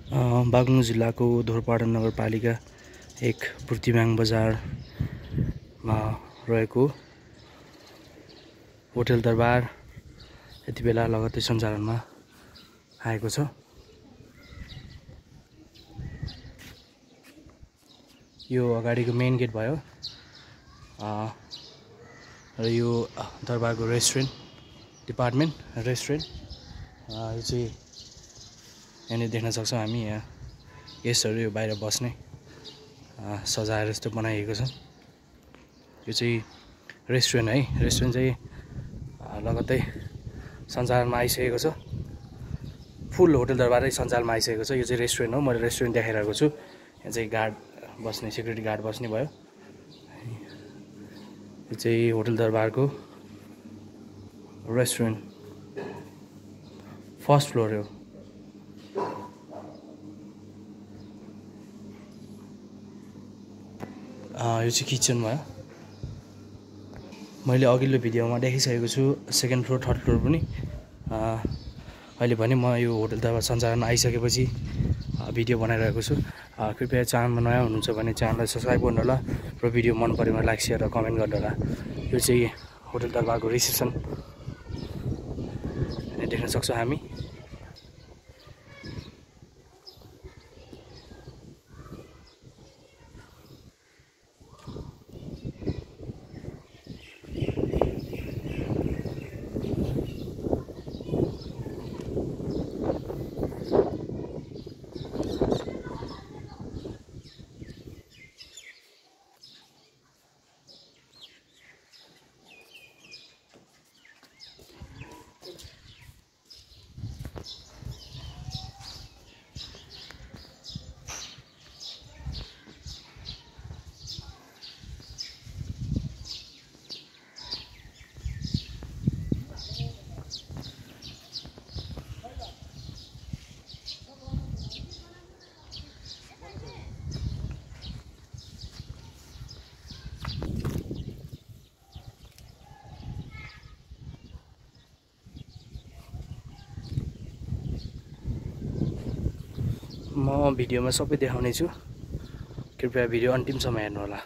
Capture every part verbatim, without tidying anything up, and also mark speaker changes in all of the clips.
Speaker 1: बागलुङ जिल्लाको धोरपाडा नगरपालिका एक बुर्तिवाङ बजारमा रहेको होटल दरबार यति बेला लगत्तै सञ्चालनमा आएको छ। यो अगाडिको मेन गेट भयो र यो दरबारको रेस्टुरेन्ट डिपार्टमेन्ट रेस्टुरेन्ट यो चाहिँ यहाँनिर देख्न सक्छौँ हामी। यहाँ गेस्टहरू यो बाहिर बस्ने सजाएर यस्तो बनाइएको छ। यो चाहिँ रेस्टुरेन्ट है, रेस्टुरेन्ट चाहिँ लगत्तै सञ्चालनमा आइसकेको छ। फुल होटल दरबारै सञ्चालनमा आइसकेको छ। यो चाहिँ रेस्टुरेन्ट हो, मैले रेस्टुरेन्ट देखाइरहेको छु। यहाँ चाहिँ गार्ड बस्ने, सेक्युरिटी गार्ड बस्ने भयो। यो चाहिँ होटल दरबारको रेस्टुरेन्ट फर्स्ट फ्लोर हो। यो चाहिँ किचन भयो। मैले अघिल्लो भिडियोमा देखाइसकेको छु सेकेन्ड फ्लोर थर्ड फ्लोर पनि। अहिले भने म यो होटल दरबार सञ्चालनमा आइसकेपछि भिडियो बनाइरहेको छु। कृपया च्यानलमा नयाँ हुनुहुन्छ भने च्यानललाई सब्सक्राइब गर्नु होला र भिडियो मन परेमा लाइक सेयर र कमेन्ट गर्नु होला। यो चाहिँ होटल दरबारको रिसेप्सन देख्न सक्छौँ हामी। म भिडियोमा सबै देखाउने छु, कृपया भिडियो अन्तिमसम्म हेर्नु होला।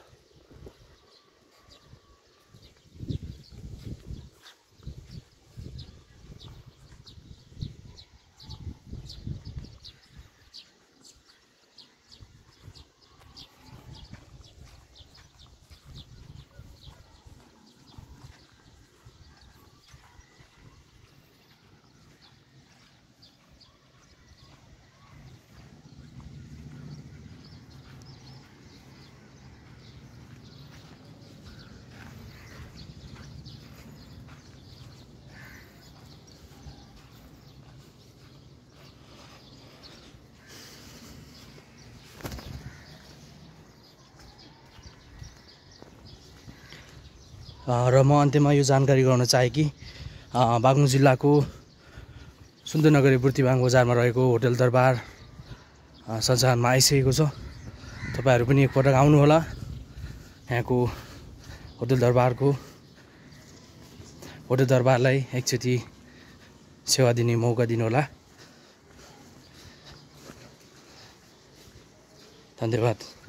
Speaker 1: र म अन्त्यमा यो जानकारी गराउन चाहे कि बागलुङ जिल्लाको सुन्दरनगरी बुर्तिवाङ बजारमा रहेको होटल दरबार सञ्चालनमा आइसकेको छ। तपाईँहरू पनि एकपटक आउनुहोला, यहाँको होटल दरबारको होटल दरबारलाई एकचोटि सेवा दिने मौका दिनुहोला। धन्यवाद।